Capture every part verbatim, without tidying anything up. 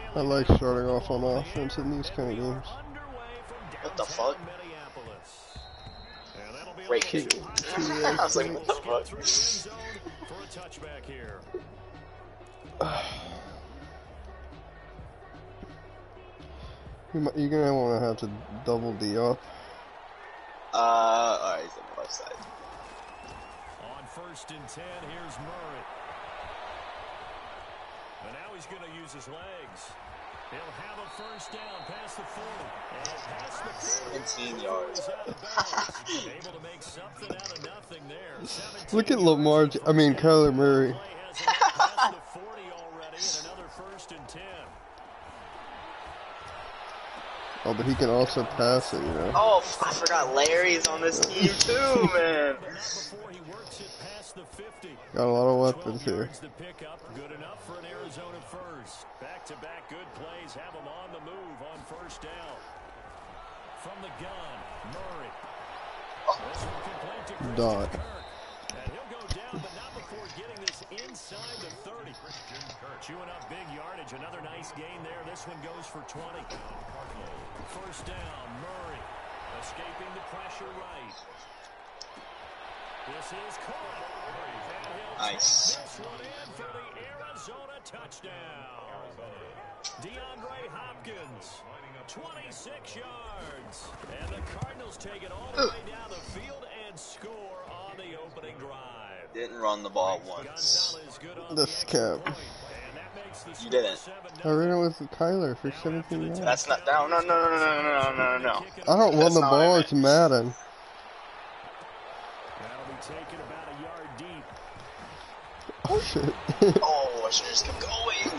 I like starting off on offense in these kind of games. What the fuck? Great kick. I was like, what the fuck? You're gonna want to have to double D up. Uh, alright, he's on the left side. On first and ten, here's Murray. And now he's going to use his legs. He'll have a first down past the forty. And past the forty. seventeen yards. Able to make something out of nothing there. Look at Lamar, I mean Kyler Murray. Past the forty already, and another first and ten. Oh, but he can also pass it, you know. Oh, I forgot Larry's on this team too, man. Got a lot of weapons here. Good enough for an Arizona first. Back-to-back good plays have him on the move on first down. From the gun, Murray. This one complete to Christian Dot. Kirk. And he'll go down, but not before getting this inside the thirty. Chewing up big yardage. Another nice gain there. This one goes for twenty. First down, Murray. Escaping the pressure right. This is caught. Nice. This one in for the Arizona touchdown. DeAndre Hopkins, twenty-six yards. And the Cardinals take it all the way down the field and score on the opening drive. Didn't run the ball once. This cap. You didn't. I ran it with Kyler for seventeen yards. That's not. No, no, no, no, no, no, no, no. I don't want the ball. It's Madden. That'll be taken about a yard deep. Oh shit. Oh, I should have just kept going.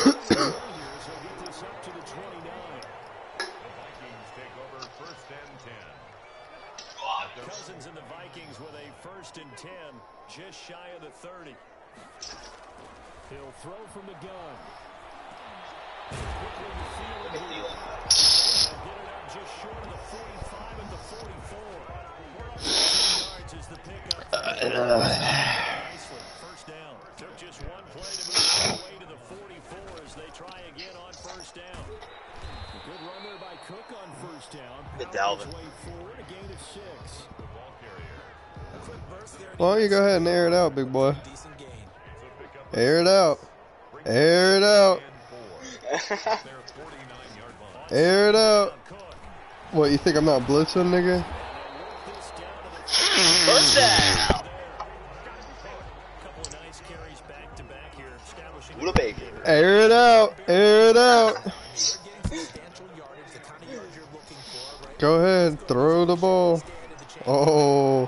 Cousins and the Vikings with a first and ten, just shy of the thirty. He'll throw from the gun. Quickly to field and get it out just short of the forty-five and the forty-four. fifteen yards is the pickup. First down. Took just one play to move all the way to the forty-four as they try again on first down. A good run there by Cook on first down. Good Dalvin. Way forward, a gain of six. Why don't you go ahead and air it out, big boy? Air it out. Air it out. Air it out. What, you think I'm not blitzing, nigga? First down. Buda Baker. Air it out. Air it out. Go ahead. Throw the ball. Oh.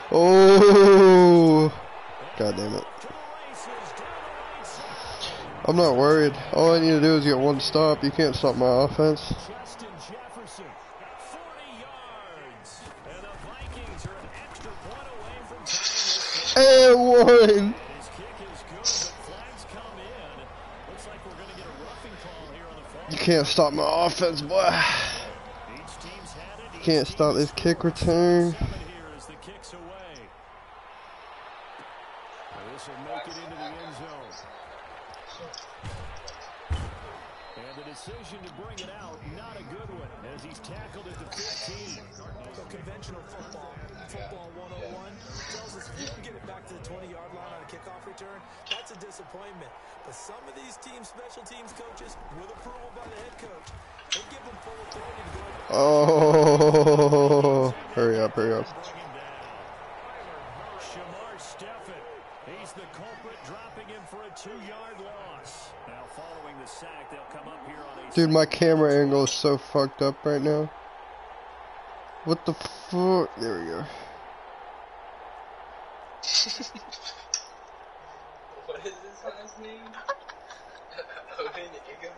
Oh. God damn it. I'm not worried. All I need to do is get one stop. You can't stop my offense. And one. You can't stop my offense, boy. You can't stop this kick return. This will make it into the end zone. And the decision to bring it out, not a good one, as he's tackled at the fifteen. So conventional football, football one oh one, tells us if you don't get it back to the twenty-yard line on a kickoff return, that's a disappointment. But some of these team special teams coaches, with approval by the head coach, they give them full authority to go. Oh, hurry up, hurry up. Shamar Stephen, he's the culprit, dropping him for a two-yard loss. Now following the sack, they'll come up here on a... Dude, my camera angle is so fucked up right now. What the fuck? There we go. What is this guy's name? Odin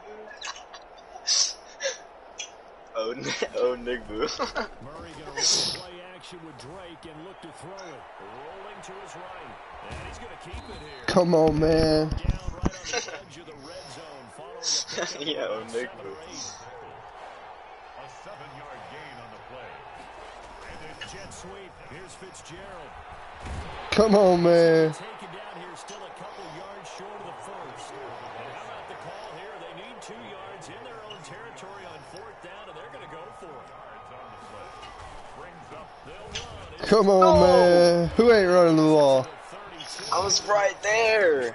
Igaboo? Odin, Odin Igaboo. Murray going to play action with Drake and look to throw it. Rolling to his right. And he's going to keep it here. Come on, man. Down right on the edge of the red zone following a pickup Yeah, of Odin seven Igaboo. or eight. A seven-yard gain on the play. And a jet sweep. Here's Fitzgerald. Come on, man. Taken down here, still a couple yards short of the first. And how about the call here? They need two yards in their own territory on fourth down, and they're going to go for it. Come on, oh. man. Who ain't running the ball? I was right there.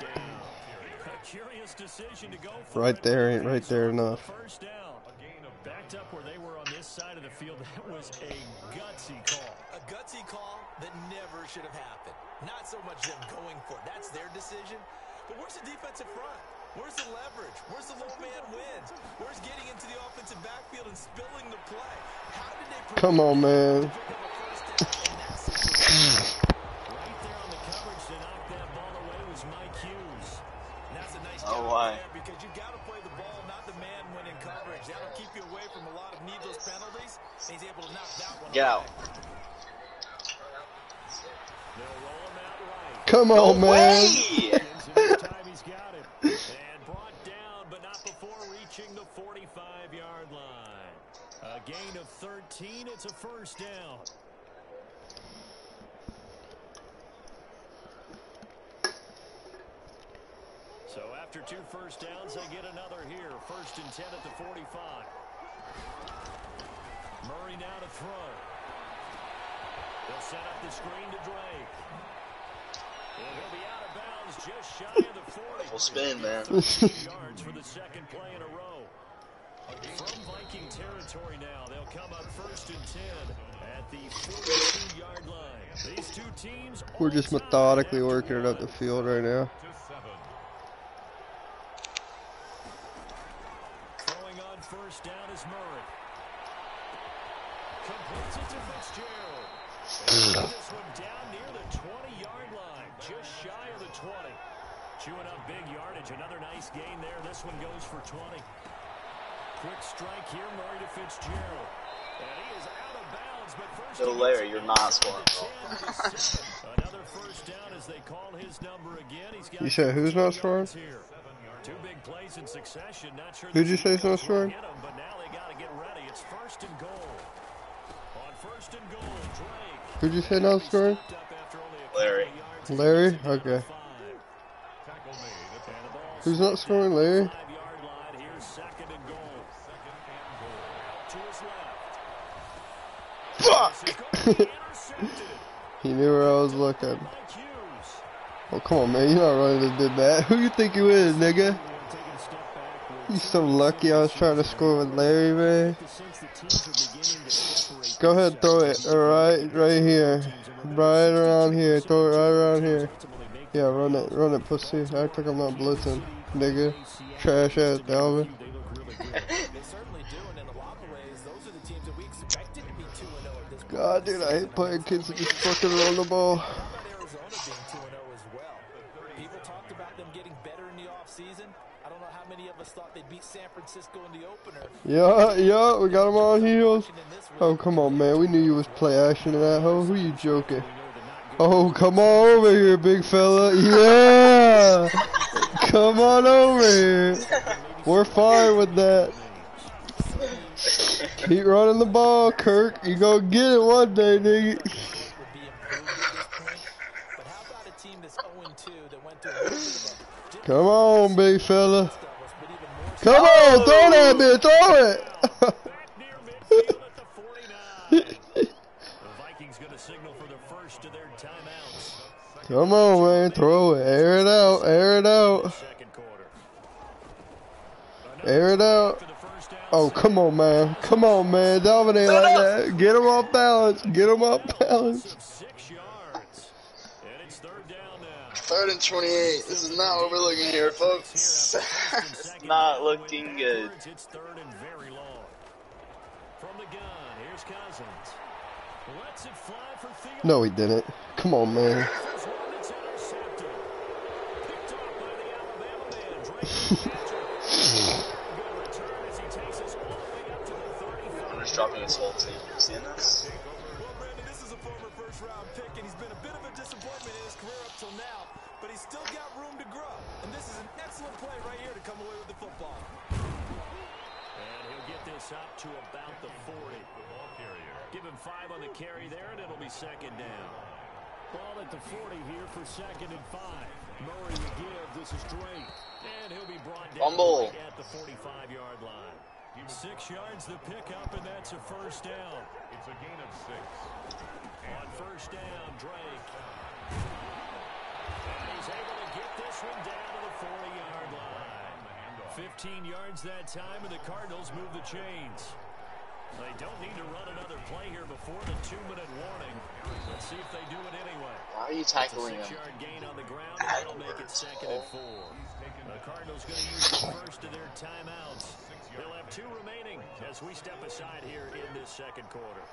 Right there ain't right there enough. Backed up where they were on this side of the field. That was a gutsy call. A gutsy call that never should have happened. Not so much them going for it. That's their decision. But where's the defensive front? Where's the leverage? Where's the low man wins? Where's getting into the offensive backfield and spilling the play? How did they Come on, man. Right there on the coverage to knock that ball away was Mike Hughes. And that's a nice oh, job why? there because you got to play the ball, not the man when in coverage. That'll keep you away from a lot of needless penalties. And he's able to knock that one Get away. out. They'll roll him out right. Come on, no man. Time he's got it. And brought down, but not before reaching the forty-five yard line. A gain of thirteen. It's a first down. So after two first downs, they get another here. First and ten at the forty-five. Murray now to throw. They'll set up the screen to Drake. And he'll be out of bounds just shy of the forty. Full spin, man. yards for the second play in a row. From Viking territory now, they'll come up first and ten at the forty-two yard line. These two teams. We're just methodically working it up the field right now. Throwing on first down is Murray. Completes it to Fitzgerald. And this one down near the twenty yard line, just shy of the twenty. Chewing up big yardage. Another nice gain there. This one goes for twenty. Quick strike here, Murray to Fitzgerald. And he is out of bounds, but first. Yo, Larry, you're not scoring, bro. Another first down as they call his number again. He's got You said who's not scoring? Two big plays in succession. Not sure. Who'd you say is not scoring? But now they got to get ready. It's first and goal. On first and goal, Drake. Who'd you say not scoring? Larry. Larry? Okay. Who's not scoring, Larry? Fuck! He knew where I was looking. Oh, come on, man. You're not running to do that. Who you think you is, nigga? You so lucky I was trying to score with Larry, man. Go ahead, throw it. Right, right here. Right around here. Throw it right around here. Yeah, run it. Run it, pussy. Act like I'm not blitzing, nigga. Trash ass Dalvin. God, dude, I hate playing kids that just fucking run the ball. People talked about them getting better in the offseason. I don't know how many of us thought they'd beat San Francisco in the opener. Yeah, yeah, we got them on heels. Oh, come on, man. We knew you was play action in that hole. Who you joking? Oh, come on over here, big fella. Yeah! Come on over here. We're fine with that. Keep running the ball, Kirk. You gonna get it one day, nigga. Come on, big fella. Come on, throw that bitch, throw it. Come on, man, throw it. Air it out, air it out. Air it out. Oh, come on, man. Come on, man. Dalvin ain't like that. Get him off balance. Get him off balance. Third and twenty-eight. This is not what we're looking here, folks. It's not looking good. It's third and very long. From the gun, here's Cousins. Lets it fly for Theo. No, he didn't. Come on, man. I'm just dropping his whole team. You seeing this? Well, Brandon, this is a former first-round pick, and he's been a bit of a disappointment in his career up till now, but he's still got room to grow. And this is an excellent play right here to come away with the football. And he'll get this up to about the forty. Give him five on the carry there, and it'll be second down. Ball at the forty here for second and five. Murray to give. This is Drake. And he'll be brought down Fumble. right at the forty-five yard line. Six yards to pick up, and that's a first down. It's a gain of six. On first down, Drake. And he's able to get this one down to the forty yard line. fifteen yards that time, and the Cardinals move the chains. They don't need to run another play here before the two-minute warning. Let's see if they do it anyway. Why are you tackling him? Six-yard gain on the ground, and that'll make it second and four. The Cardinals going to use the first of their timeouts. They'll have two remaining as we step aside here in this second quarter.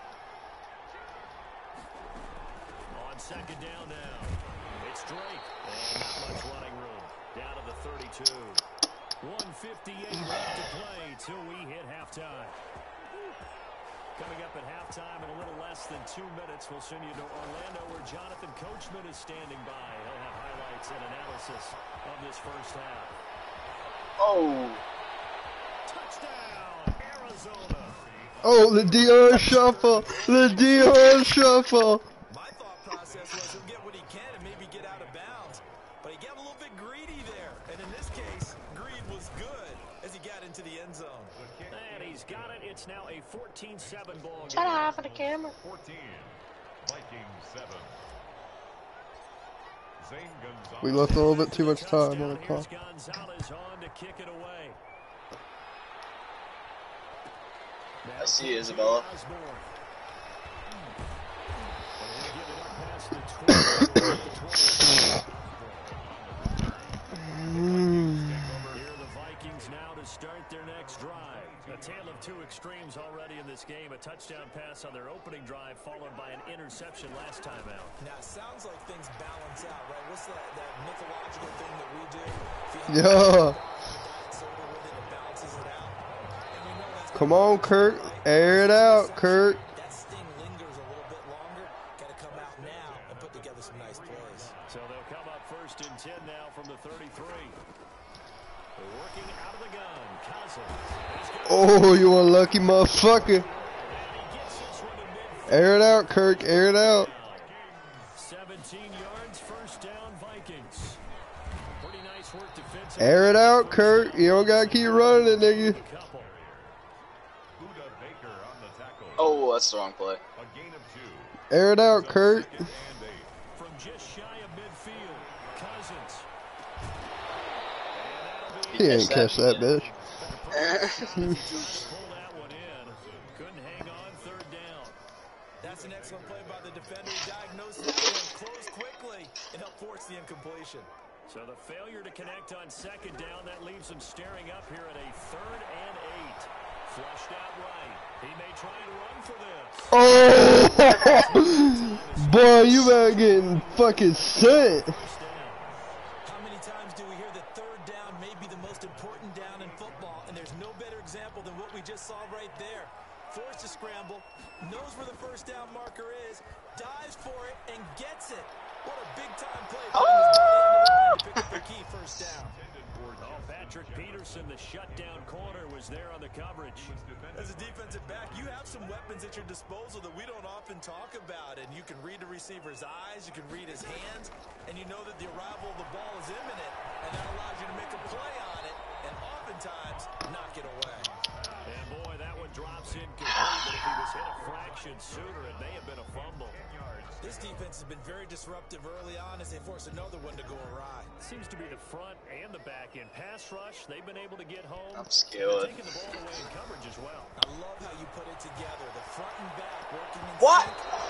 On second down now, it's Drake. And not much running room. Down to the thirty-two. one fifty-eight left to play till we hit halftime. Coming up at halftime in a little less than two minutes, we'll send you to Orlando where Jonathan Coachman is standing by. He'll have highlights and analysis of this first half. Oh. Touchdown, Arizona. Oh, the Dion shuffle. The Dion shuffle. My thought process was he'll get what he can and maybe get out of bounds. But he got a little bit greedy there. And in this case, greed was good as he got into the end zone. And he's got it. It's now a fourteen seven ball game. Shut up for the camera. fourteen. Vikings seven. Zane Gonzalez. We left a little bit too much time on the Here's clock. Gonzalez on to kick it away. I see you, Isabella. Here are the Vikings now to start their next drive. A tale of two extremes already in this game. A touchdown pass on their opening drive followed by an interception last time out. Now, it sounds like things balance out, right? What's that, that mythological thing that we do? Yeah. It's over with it, it balances it out. And we know that's Come on, Kirk. Air it out, Kirk. that sting lingers a little bit longer. Got to come out now and put together some nice plays. So they'll come up first and ten now from the thirty-three. Working out of the gun, Cousins. Oh, you unlucky motherfucker. And he gets this one to midfield. Air it out, Kirk. Air it out. seventeen yards, first down, Vikings. Pretty nice work defensively. Air it out, Kirk. You don't gotta keep running it, nigga. Couple. Buda Baker on the tackle. Oh, that's the wrong play. A gain of two. Air it out, Kirk. Second and eight. From just shy of midfield, Cousins. He ain't catch that bitch. Pull that one in. Couldn't hang on third down. That's an excellent play by the defender. He diagnosed that one, closed quickly, and helped force the incompletion. So the failure to connect on second down, that leaves them staring up here at a third and eight. Flushed out right. He may try and run for this. Oh! Boy, you better getting fucking sent. First down. How many times do we hear that third down may be the most important down in football, and there's no better example than what we just saw right there. Forced to scramble, knows where the first down marker is, dives for it, and gets it. What a big-time play. Putting his body on the line to pick up the key first down. Oh, Patrick Peterson, the shutdown corner, was there on the coverage. As a defensive back, you have some weapons at your disposal that we don't often talk about, and you can read the receiver's eyes, you can read his hands, and you know that the arrival of the ball is imminent, and that allows you to make a play on it, and oftentimes knock it away. And boy, that one drops in complete, but if he was hit a fraction sooner, it may have been a fumble. This defense has been very disruptive early on as they force another one to go awry. Seems to be the front and the back end. Pass rush, they've been able to get home. I'm They're scared. taking the ball away in coverage as well. I love how you put it together. The front and back working in What?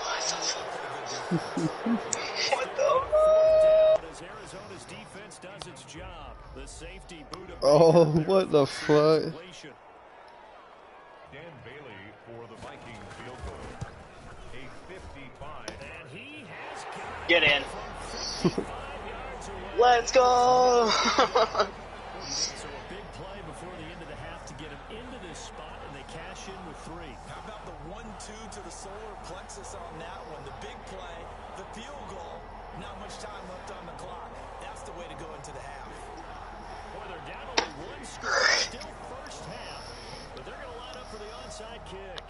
sync. What the? Down as Arizona's defense does its job. The safety Buda Oh, Baker what the there for fuck? completion. Dan Bailey for the Vikings field goal. A fifty-five. And he has got it Get in. from fifty-five yards away. Let's go. So a big play before the end of the half to get him into this spot, and they cash in with three. How about the one two to the solar plexus on that one? The big play, the field goal, not much time left on the clock. That's the way to go into the half. Boy, they're down only one score, still first half, but they're going to line up for the onside kick.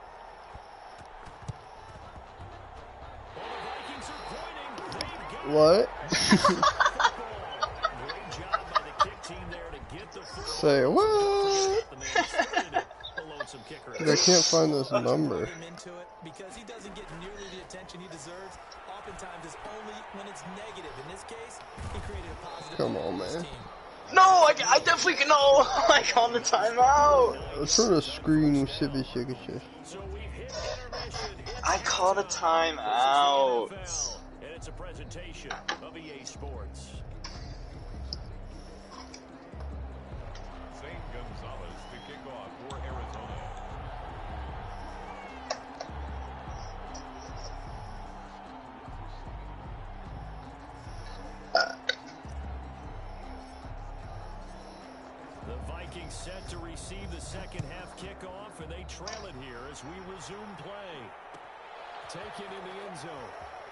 Well, the Vikings are pointing. They've got What? it. Great job by the kicker Say what? Dude, I can't find this number. Because he doesn't get nearly the attention he deserves. Oftentimes it's only when it's negative. In this case, he created a positive. Come on, man. No, I, I definitely can. No, I called the timeout. Let's sort of screen with Sippy Shiggy. I called a timeout. And it's a presentation of E A Sports. Saint Gonzalez to kick off for Arizona. The Vikings set to receive the second half kickoff, and they trail it here as we resume play. Taken in the end zone.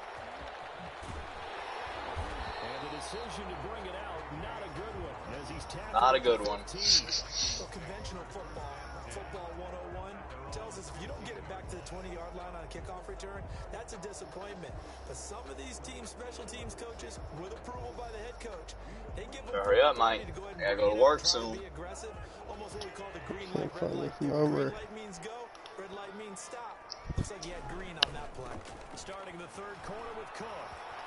And the decision to bring it out, not a good one, as he's tackled. Not a good one. Well, conventional football, football one oh one, tells us if you don't get it back to the twenty-yard line on a kickoff return, that's a disappointment. But some of these teams, special teams coaches, with approval by the head coach, they give them Hurry up, Mike. I gotta go to work soon. be aggressive, almost what we call the green Can't light, red find light. this number. Green light means go, red light means stop. Looks like you had green on that play. Starting the third quarter with Cook.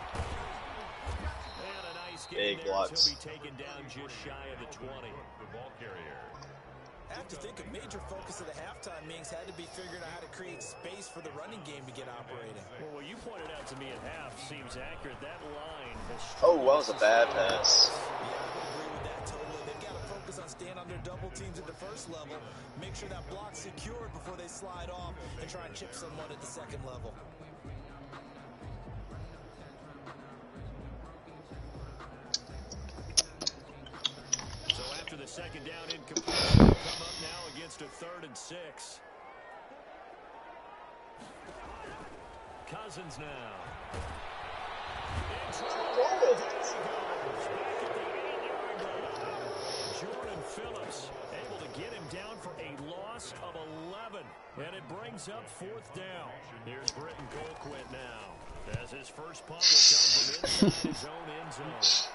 And a nice Big game there as blocks. he'll be taken down just shy of the twenty. The ball carrier. I have to think a major focus of the halftime meetings had to be figuring out how to create space for the running game to get operating. Well, what you pointed out to me at half seems accurate. That line has Oh, that was a bad pass. Yeah, I would agree with that totally. They've got to focus on staying under double teams at the first level, make sure that block's secured before they slide off, and try and chip someone at the second level. So after the second down incompletion, we'll come up now against a third and six. Cousins now. Jordan Phillips able to get him down for a loss of eleven. And it brings up fourth down. Here's Britton Colquitt now, as his first punt will come from inside his own end zone.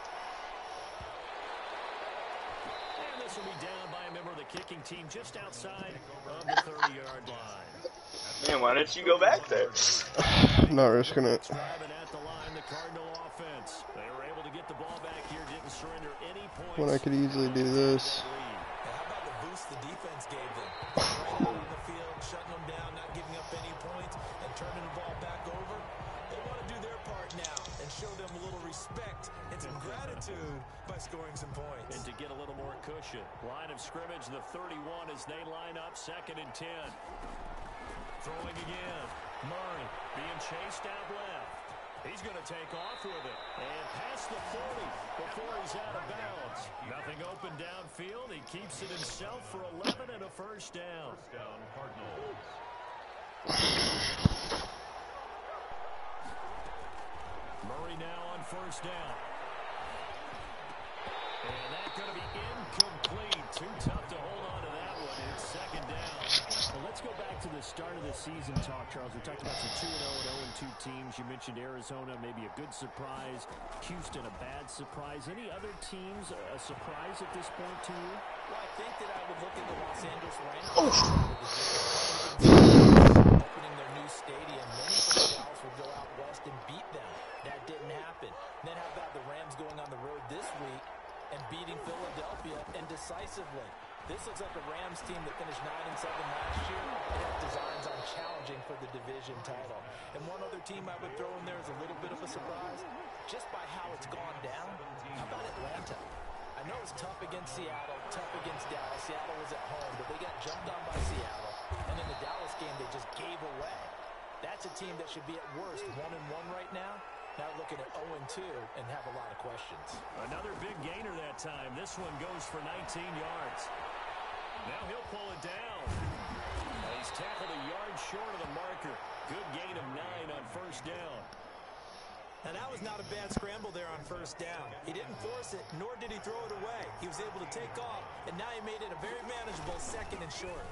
And this will be down by a member of the kicking team just outside of the thirty-yard line. Man, why didn't you go back there? Not risking it. Driving at the line, the Cardinal offense. They were able to get the ball back here, didn't surrender any points. When I could easily do this. Now, how about the boost the defense gave them? Right out on the field, shutting them down, not giving up any points, and turning the ball back over. They want to do their part now and show them a little respect and some gratitude by scoring some points. And to get a little more cushion. Line of scrimmage, the thirty-one as they line up second and ten. Throwing again. Murray being chased out left. He's going to take off with it. And past the forty before he's out of bounds. Nothing open downfield. He keeps it himself for eleven and a first down. First down, Cardinals. Murray now on first down. And that's going to be incomplete. Too tough to hold on to that one. It's second down. Well, let's go back to the start of the season talk, Charles. We talked about some two and oh and oh and two teams. You mentioned Arizona, maybe a good surprise. Houston, a bad surprise. Any other teams a surprise at this point to you? Well, I think that I would look at the Los Angeles Rams. Oh. Opening their new stadium. Many from the Dallas would go out west and beat them. That didn't happen. Then how about the Rams going on the road this week and beating Philadelphia and decisively? This looks like a Rams team that finished nine and seven last year. They have designs on challenging for the division title. And one other team I would throw in there is a little bit of a surprise, just by how it's gone down. How about Atlanta? I know it's tough against Seattle, tough against Dallas. Seattle was at home, but they got jumped on by Seattle. And in the Dallas game, they just gave away. That's a team that should be at worst one and one right now. Now looking at oh and two and have a lot of questions. Another big gainer that time. This one goes for nineteen yards. Now he'll pull it down. And he's tackled a yard short of the marker. Good gain of nine on first down. And that was not a bad scramble there on first down. He didn't force it, nor did he throw it away. He was able to take off, and now he made it a very manageable second and short.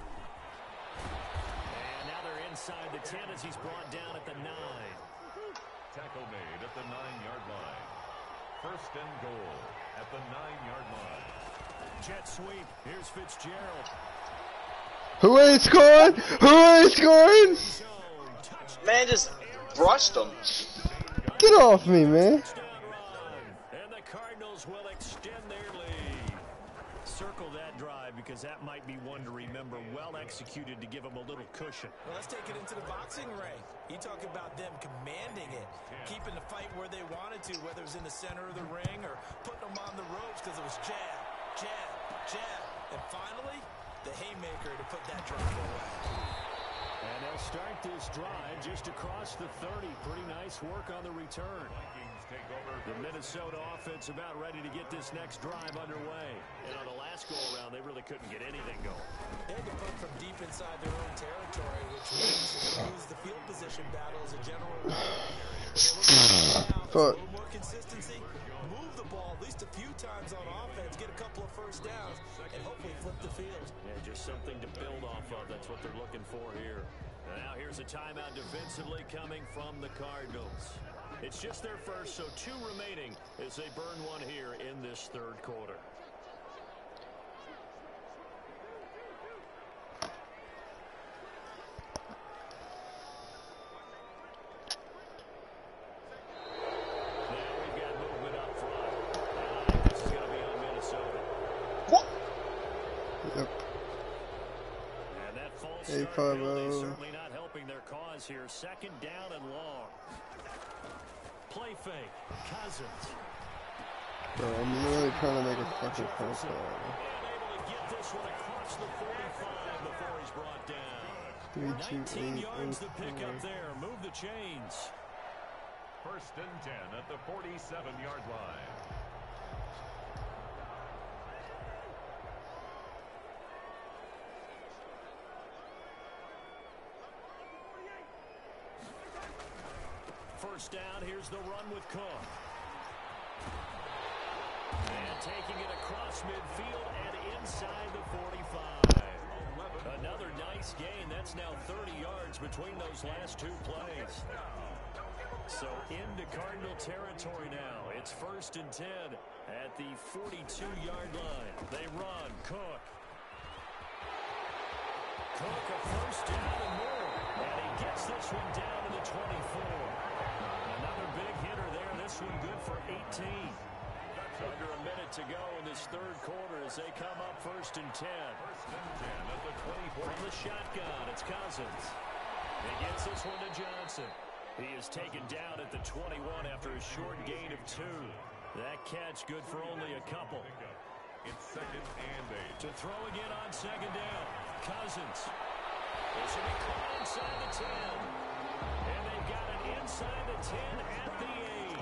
And now they're inside the ten as he's brought down at the nine. Tackle made at the nine-yard line. First and goal at the nine-yard line. Jet sweep. Here's Fitzgerald. Who ain't scoring? Who ain't scoring? Man just brushed him. Get off me, man. And the Cardinals will extend their lead. Circle that drive because that might be one to remember. Well executed to give them a little cushion. Well, let's take it into the boxing ring. You talk about them commanding it, keeping the fight where they wanted to, whether it was in the center of the ring or putting them on the ropes because it was jab, jab, jab. And finally, the haymaker to put that drive away. And they'll start this drive just across the thirty. Pretty nice work on the return. The Minnesota offense about ready to get this next drive underway. And on the last go-around, they really couldn't get anything going. They had to punt from deep inside their own territory, which means they lose the field position battle as a general rule. Fuck. A little more consistency, move the ball at least a few times on offense, get a couple of first downs, and hopefully flip the field. Yeah, just something to build off of. That's what they're looking for here. Now here's a timeout defensively coming from the Cardinals. It's just their first, so two remaining as they burn one here in this third quarter. Now we've got movement up front. And I think this is going to be on Minnesota. What? Yep. And that false eight start five penalty oh. certainly not helping their cause here. Second down and long. Play fake. Cousins. Bro, I'm really trying to make a fucking phone call. And able to get this one across the forty-five before he's brought down. Three, two, nineteen eight, yards eight, to pick four. up there. Move the chains. First and ten at the forty-seven yard line. First down, here's the run with Cook. And taking it across midfield and inside the forty-five. Another nice gain. That's now thirty yards between those last two plays. So into Cardinal territory now. It's first and ten at the forty-two yard line. They run. Cook. Cook a first down and more. And he gets this one down to the twenty-four. Another big hitter there. This one good for eighteen. Under a minute to go in this third quarter as they come up first and ten. First and ten at the twenty-four. From the shotgun, it's Cousins. He gets this one to Johnson. He is taken down at the twenty-one after a short gain of two. That catch good for only a couple. It's second and eight. To throw again on second down. Cousins. This will be caught inside the ten. And they've got it inside the ten at the eight.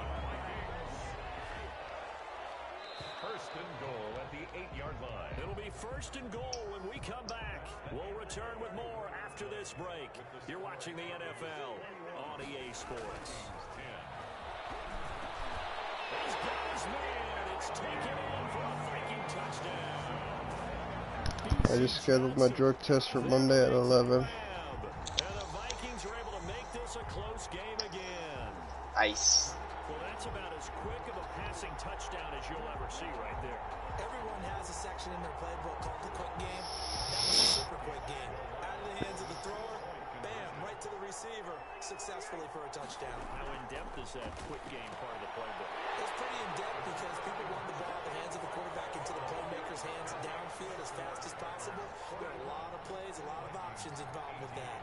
First and goal at the eight yard line. It'll be first and goal when we come back. We'll return with more after this break. You're watching the N F L on E A Sports. He's got his man. It's taken in for a Viking touchdown. I just scheduled my drug test for Monday at eleven. And the Vikings are able to make this a close game again. Nice. Well, that's about as quick of a passing touchdown as you'll ever see right there. Everyone has a section in their playbook called the quick game. That was a super quick game. Out of the hands of the thrower, bam, right to the receiver, successfully for a touchdown. How in-depth is that quick game part of the playbook? It's pretty in-depth because people want the ball in the hands of the quarterback into the playmaker's hands downfield as fast as possible. There are a lot of plays, a lot of options involved with that.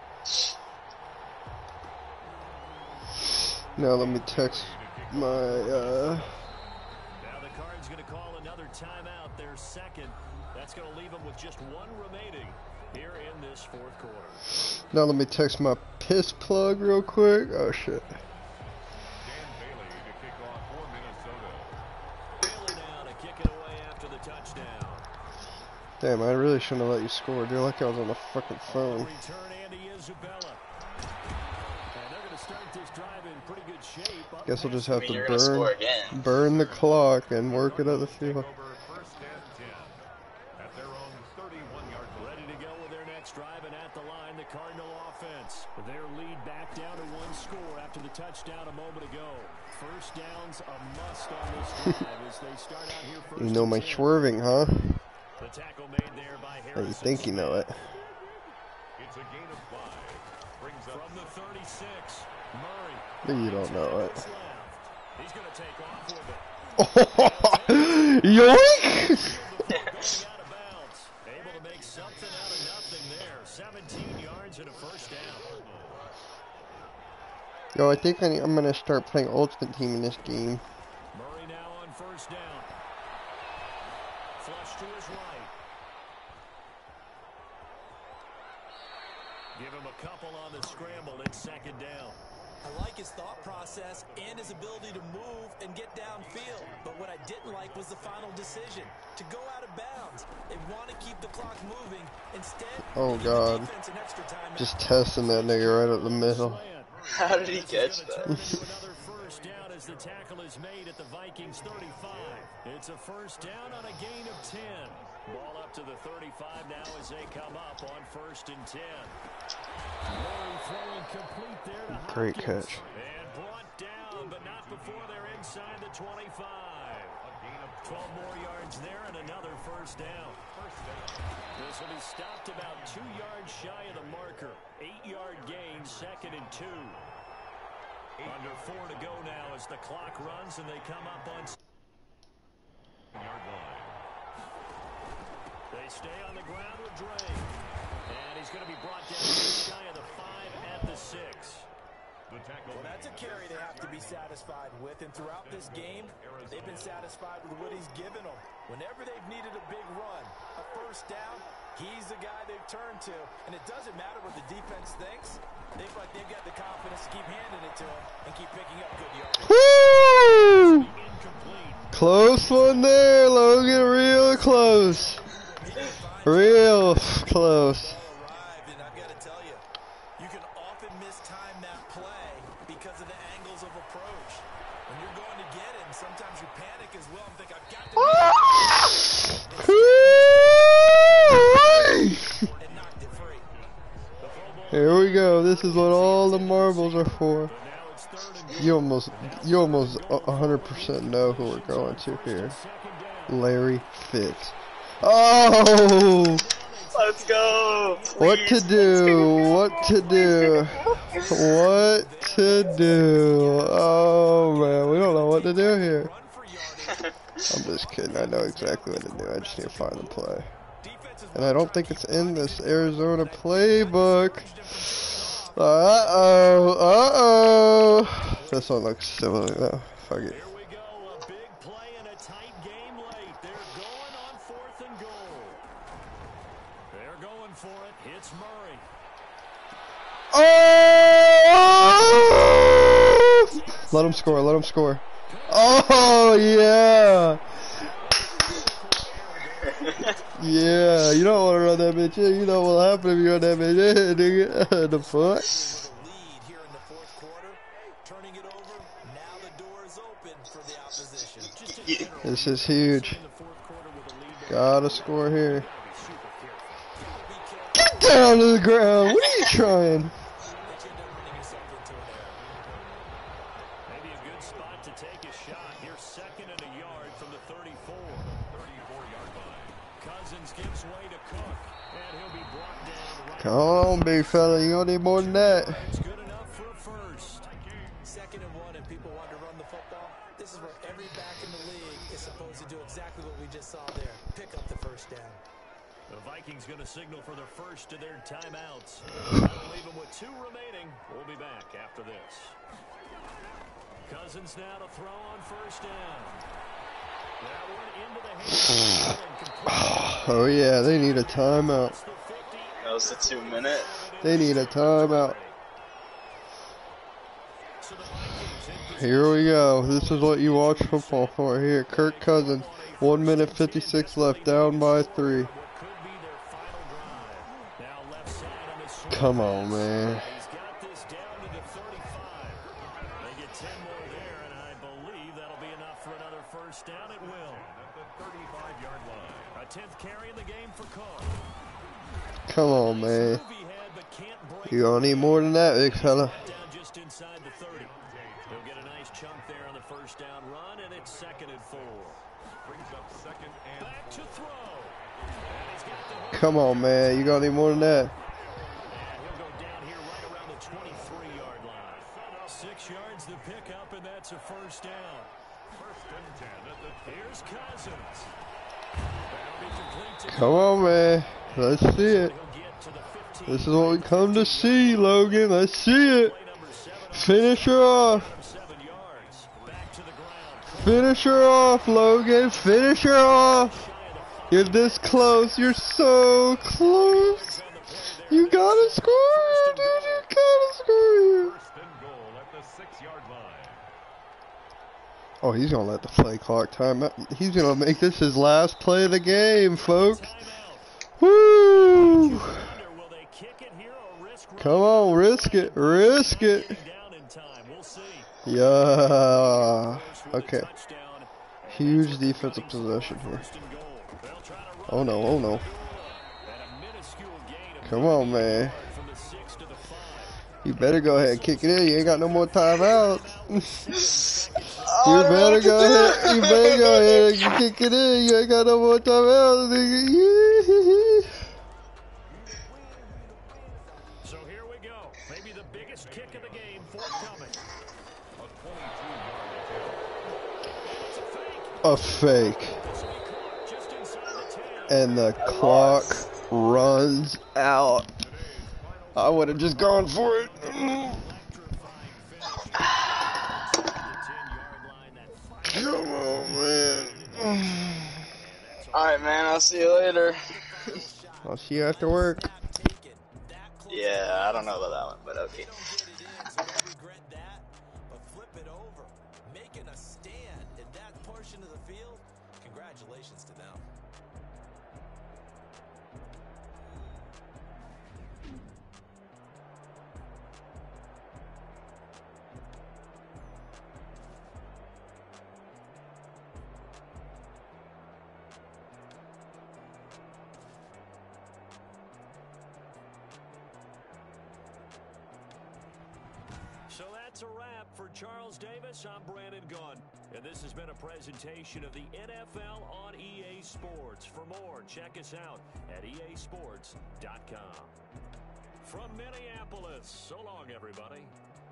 Now let me text my, uh... Now the Cards going to call another timeout, their second. That's going to leave them with just one remaining here in this fourth quarter. Now let me text my piss plug real quick. Oh, shit. Dan Bailey to kick off for Minnesota. Bailey now to kick it away after the touchdown. Damn, I really shouldn't have let you score, dude. Like I was on the fucking phone. Return Andy Isabella. And they're going to start this drive in pretty good shape. Up Guess we'll just have I mean, to you're gonna score burn, again. burn the clock and work it up the field. Over first and ten at their own thirty-one yard line. Ready to go with their next quarterbacks driving at the line, the Cardinal offense. Their lead back down to one score after the touchdown a moment ago. First down's a must on this drive as they start out here first. You know my swerving, huh? The tackle made there by Harrison. You think you know it? It's a gain of five. Brings up from the thirty-six. Murray. But you don't know it. He's going to take off with it. Yoink! Able to make something out of nothing there. seventeen yards and a first down. Yo, I think I need, I'm gonna start playing Ultimate Team in this game. Murray now on first down. Flush to his right. Give him a couple on the scramble. It's second down. I like his thought process and his ability to move and get downfield. But what I didn't like was the final decision to go out of bounds. They want to keep the clock moving. Instead, oh God, just testing that nigga right at the middle. How did he catch that? Another first down as the tackle is made at the Vikings thirty-five. It's a first down on a gain of ten. Ball up to the thirty-five now as they come up on first and ten. Murray throwing complete there to Hopkins. Great catch. And brought down, but not before they're inside the twenty-five. twelve more yards there and another first down. This will be stopped about two yards shy of the marker. Eight-yard gain, second and two. Under four to go now as the clock runs and they come up on yard line. They stay on the ground with Dre. And he's going to be brought down shy of the five at the six. Well, that's a carry they have to be satisfied with, and throughout this game, they've been satisfied with what he's given them. Whenever they've needed a big run, a first down, he's the guy they've turned to. And it doesn't matter what the defense thinks. They feel like they've got the confidence to keep handing it to him and keep picking up good yards. Woo! Close one there, Logan. Real close. Real close. Here we go. This is what all the marbles are for. You almost, you almost one hundred percent know who we're going to here. Larry Fitz. Oh! Let's go! Please. What to do? What to do? What to do? Oh man, we don't know what to do here. I'm just kidding. I know exactly what to do. I just need to find the play. And I don't think it's in this Arizona playbook. Uh-oh. Uh-oh. This one looks silly, though. Fuck it. Here we go. A big play in a tight game late. They're going on fourth and goal. They're going for it. It's Murray. Oh! Let him score. Let him score. Oh, yeah. Yeah, you don't want to run that bitch in. You know what'll happen if you run that bitch in, nigga. The fuck? This is huge. Gotta score here. Get down to the ground. What are you trying? Maybe a good spot to take a shot. Here, second and a yard from the thirty-four. thirty-four yard line. Cousins gives way to Cook, and he'll be brought down right. Come on, big fella. You don't need more than that. It's good enough for a first. Second and one, and people want to run the football. This is where every back in the league is supposed to do exactly what we just saw there. Pick up the first down. The Vikings going to signal for their first of their timeouts. That'll leave them with two remaining. We'll be back after this. Cousins now to throw on first down. That one into the hands. Oh yeah, they need a timeout. That was the two minute. They need a timeout. Here we go. This is what you watch football for here. Kirk Cousins, one minute fifty-six left, down by three. Come on, man. He's got this down to the thirty-five. They get ten more there, and I believe that'll be enough for another first down. It will. At the thirty-five yard line. A tenth carry in the game for Cook. Come on, man. You're gonna need more than that, big fella. Just inside the thirty. He'll get a nice chunk there on the first down run, and it's second and four. Brings up second and Back to throw. Come on, man. You gonna need more than that. And he'll go down here right around the twenty-three yard line. Six yards to pick up, and that's a first down. first and ten at the Here's Cousins. Come on, man. Let's see it. This is what we come to see, Logan. Let's see it. Finish her off. Finish her off, Logan. Finish her off. You're this close. You're so close. You gotta score, dude. You gotta score. first and goal at the six-yard line. Oh, he's gonna let the play clock time out. He's gonna make this his last play of the game, folks. Woo! Come on, risk it, risk it. Yeah. Okay. Huge defensive possession here. Oh no, oh no. Come on, man. You better go ahead and kick it in. You ain't got no more timeouts. You better go ahead. You better go ahead and kick it in. You ain't got no more timeouts, nigga. So here we go. Maybe the biggest kick of the game forthcoming. A fake. And the clock runs out. I would have just gone for it. Come on, man. Alright, man. I'll see you later. I'll see you after work. Yeah, I don't know about that one, but okay. Congratulations to them. So that's a wrap for Charles Davis. I'm Brandon Gunn. And this has been a presentation of the N F L on E A Sports. For more, check us out at E A sports dot com. From Minneapolis, so long, everybody.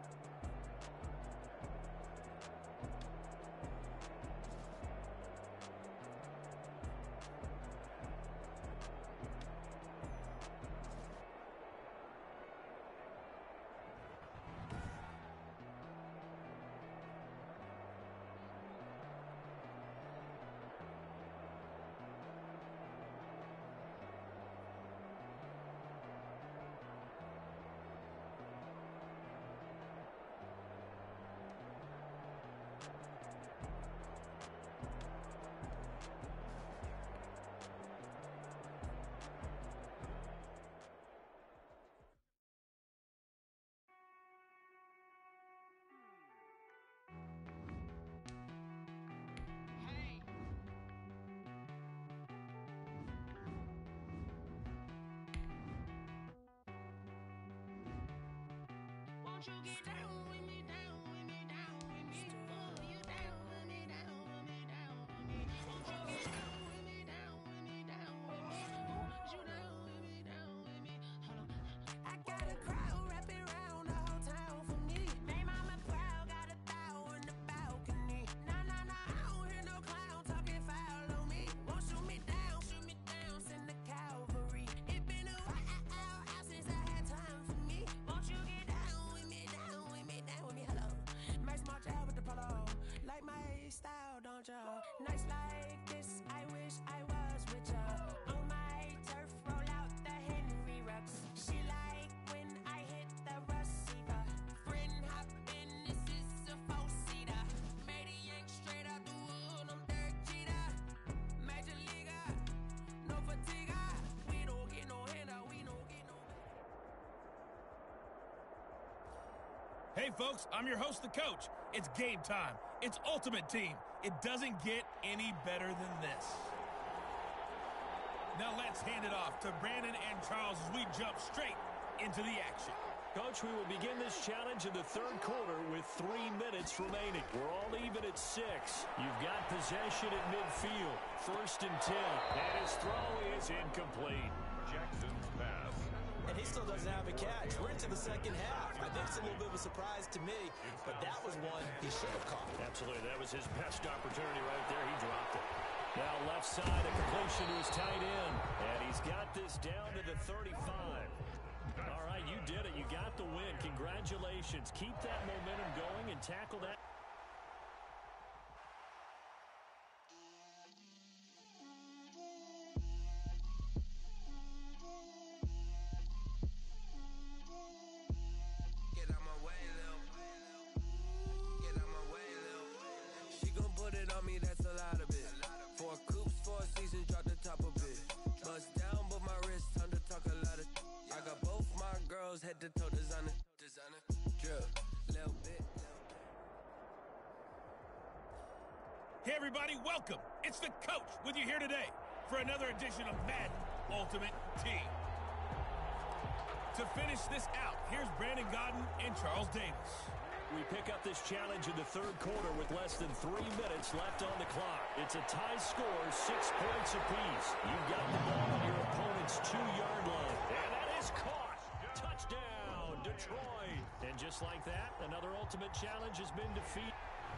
Won't you get down with me, down with me, down with me? Oh, you down with me, down with me, down with me. Won't you get down with me, down with me, down with me? Oh, you down with me, down with me? Hold on. I got a crowd wrapping around the whole town for me. Name on my crowd, got a thou in the balcony. Nah, nah, nah, I don't hear no clown talking foul on me. Won't shoot me down, shoot me down, send the cavalry. It been a while out since I had time for me. Won't you get down with me, down with me, down with me? Hello. Max March out with the polo. Like my style, don't you? Nights like this, I wish I was with ya. On my turf, roll out the Henry Rux. She like when I hit the receiver. Friend hop in, this is a four-seater. Made a yank straight out the wood, I'm Derek Jeter. Major leaguer, no fatigue. We don't get no handout, we don't get no. Hey folks, I'm your host, the coach. It's game time. It's Ultimate Team. It doesn't get any better than this. Now let's hand it off to Brandon and Charles as we jump straight into the action. Coach, we will begin this challenge in the third quarter with three minutes remaining. We're all even at six. You've got possession at midfield. First and ten. And his throw is incomplete. Jackson's pass. And he still doesn't have a catch. We're into the second half. I think it's a little bit of a surprise to me, but that was one he should have caught. Absolutely. That was his best opportunity right there. He dropped it. Now left side, a completion to his tight end. And he's got this down to the thirty-five. All right, you did it. You got the win. Congratulations. Keep that momentum going and tackle that. Get out my way, Lil. Get out my way, Lil. She gon' put it on me, that's a lot of it. Four coops, four seasons, drop the top of it. Bust down, but my wrist, time to talk a lot of. I got both my girls head to toe designer, designer, drill, little bit. Hey everybody, welcome. It's the coach with you here today for another edition of Madden Ultimate Team. To finish this out, here's Brandon Gaudin and Charles Davis. We pick up this challenge in the third quarter with less than three minutes left on the clock. It's a tie score, six points apiece. You've got the ball on your opponent's two-yard line. And that is caught. Touchdown, Detroit. And just like that, another ultimate challenge has been defeated.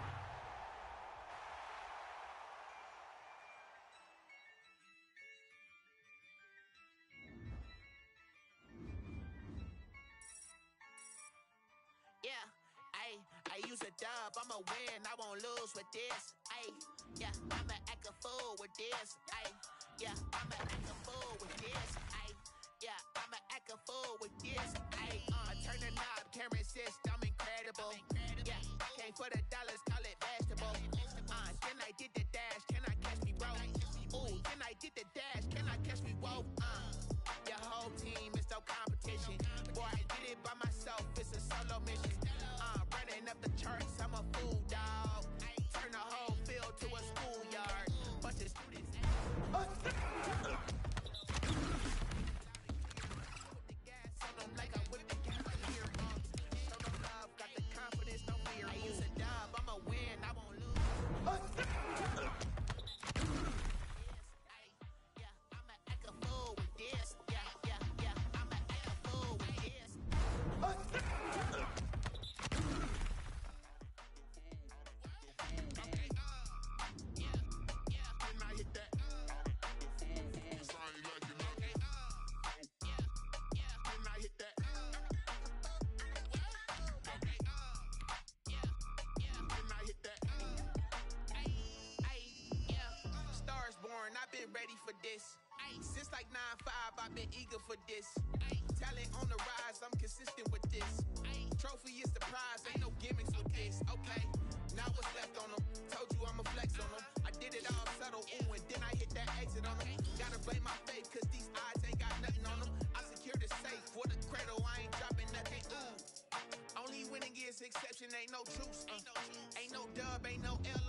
Yeah, ayy, I use a dub, I'ma win, I won't lose with this, ayy, yeah, I'ma act a fool with this, ayy, yeah, I'ma act a fool with this, ayy, yeah, I'ma act a fool with this, ayy, uh, I turn the knob, camera assist, I'm incredible, yeah, came for the dollars, call it vegetable, uh, then I did the dash, can I catch me, bro, ooh, then I did the dash, can I catch me, whoa, uh, your whole team is no competition. Boy, I did it by myself, it's a solo mission. Uh, running up the charts, I'm a fool, dog. Turn the whole field to a schoolyard. Bunch of students. Put the gas on them like I whipped the Cavalier. Show them love, got the confidence, no fear. I use a dub, I'ma win, I won't lose. I've been ready for this. Ay, since like nine five, I've been eager for this. Ay, talent on the rise, I'm consistent with this. Ay, trophy is the prize, ain't no gimmicks with this. Okay, now what's left on them? Told you I'ma flex on them. I did it all subtle, ooh, and then I hit that exit on them. Gotta blame my faith, cause these odds ain't got nothing on them. I secured the safe for the cradle, I ain't dropping nothing, ooh. Only winning is exception, ain't no truce. Uh, ain't no dub, ain't no L.